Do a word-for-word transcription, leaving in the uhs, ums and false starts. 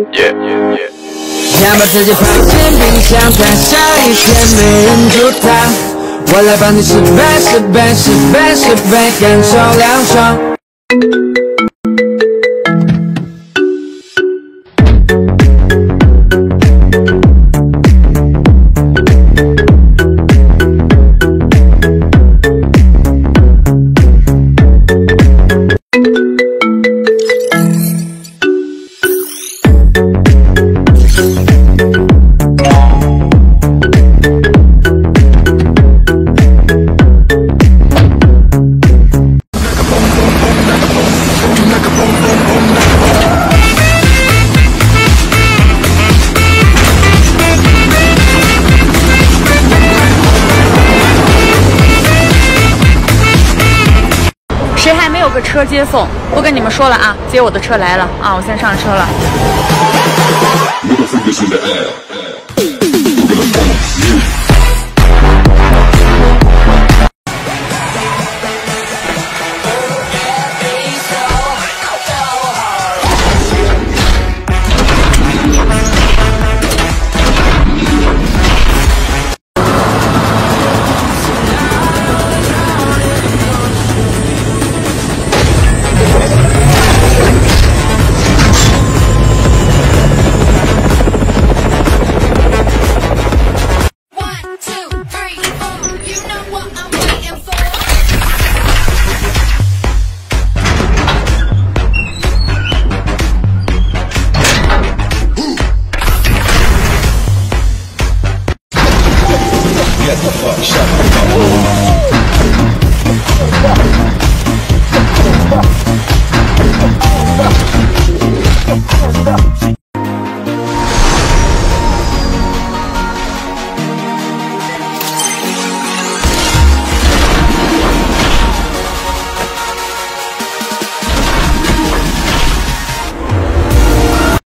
Yeah, yeah, yeah. 想把自己放进冰箱，再少一天没人煮汤。我来帮你十倍、十倍、十倍、十倍，感受凉爽。 谁还没有个车接送？不跟你们说了啊，接我的车来了啊，我先上车了。